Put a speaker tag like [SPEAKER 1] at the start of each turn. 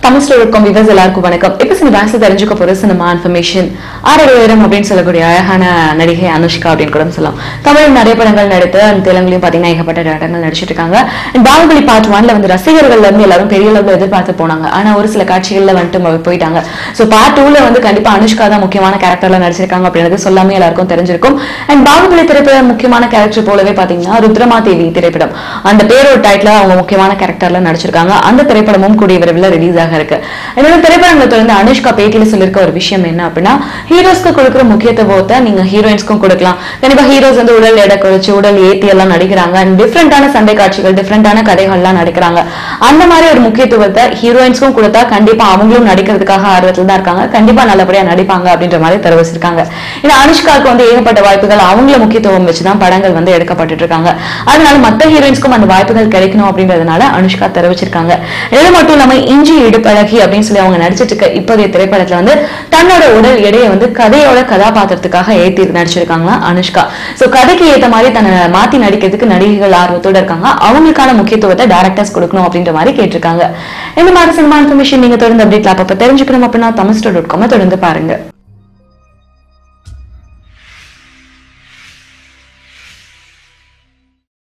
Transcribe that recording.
[SPEAKER 1] தமிழ்ஸ்டோர்.com viewers எல்லாருக்கும் வணக்கம். இப்போ சினிமாஸ்ல தெரிஞ்சுக்க போற சினிமா இன்ஃபர்மேஷன் ஆரோரம் அப்படின்னு சொல்லக்கூடிய அழகான நடிகை அனுஷ்கா அப்படின்னு கூட சொல்லலாம். தமிழ் நிறைய படங்கள் நடித்து தெலுங்குலையும் பாத்தீங்கன்னா ஏகப்பட்ட இடங்கள் நடிச்சிட்டு இருக்காங்க. பாகுபலி பார்ட் 1ல வந்து ரசிகர்கள்ல இருந்து எல்லாரும் பெரிய அளவுல எதிர்பார்த்து போனாங்க. ஆனா ஒரு சில காட்சிகள்ல வந்துட்டு போயிட்டாங்க. சோ பார்ட் 2ல வந்து கண்டிப்பா அனுஷ்கா தான் முக்கியமான கேரக்டர்ல நடிச்சிருக்காங்க அப்படின்றது சொல்லாமே எல்லாருக்கும் தெரிஞ்சிருக்கும். அண்ட் பாகுபலி திரைப்பட முக்கியமான கேரக்டர் போலவே பாத்தீங்கன்னா ருத்ரமாதேவி திரைப்படம் அந்த பேரோட டைட்டில் அவங்க முக்கியமான கேரக்டர்ல நடிச்சிருக்காங்க. அந்த திரைப்படமும் கூடிய விரைவில் ரிலீஸ் இருக்கு. என்னோட திரைப்படங்களை தொடர்ந்து அனுஷ்கா பேட்டியில சொல்லிருக்க ஒரு விஷயம் என்ன அப்படின்னா, ஹீரோஸ்க்கு கொடுக்குற முக்கியத்துவத்தை நீங்க ஹீரோயின்ஸ்க்கும் கொடுக்கலாம். கண்டிப்பா ஹீரோஸ் வந்து உடல் எடை குறைச்சு உடல் ஏத்தி எல்லாம் நடிக்கிறாங்க. டிஃப்ரெண்டான சண்டை காட்சிகள் டிஃப்ரெண்டான கதைகள்லாம் நடிக்கிறாங்க. அந்த மாதிரி ஒரு முக்கியத்துவத்தை ஹீரோயின்ஸ்க்கும் கொடுத்தா கண்டிப்பா அவங்களும் நடிக்கிறதுக்காக ஆர்வத்தில் தான் இருக்காங்க. கண்டிப்பா நல்லபடியா நடிப்பாங்க அப்படின்ற மாதிரி தெரிவிச்சிருக்காங்க. ஏன்னா அனுஷ்காவுக்கு வந்து ஏகப்பட்ட வாய்ப்புகள் அவங்கள முக்கியத்துவம் வச்சுதான் படங்கள் வந்து எடுக்கப்பட்டு இருக்காங்க. அதனால மத்த ஹீரோயின்ஸ்க்கும் அந்த வாய்ப்புகள் கிடைக்கணும் அப்படின்றதுனால அனுஷ்கா தெரிவிச்சிருக்காங்க. இது மட்டும் இல்லாம இஞ்சி இடுப்பழகி அப்படின்னு சொல்லி அவங்க நடிச்சிட்டு இருக்க இப்போதைய திரைப்படத்துல வந்து தன்னோட உடல் எடையை வந்து கதையோட கதாபாத்திரத்துக்காக ஏத்தி நடிச்சிருக்காங்களா அனுஷ்கா. சோ கதைக்கு ஏத்த மாதிரி தன்னை மாத்தி நடிக்கிறதுக்கு நடிகைகள் ஆர்வத்தோட இருக்காங்க. அவங்களுக்கான முக்கியத்துவத்தை டைரக்டர்ஸ் கொடுக்கணும் அப்படின்ற மாதிரி கேட்டிருக்காங்க. இந்த மாதிரி சினிமா இன்ஃபர்மேஷன் நீங்க தொடர்ந்து அப்டேட்ல அப்ப தெரிஞ்சுக்கணும் அப்படின்னா தமிழ்ஸ்டோர்.com தொடர்ந்து பாருங்க.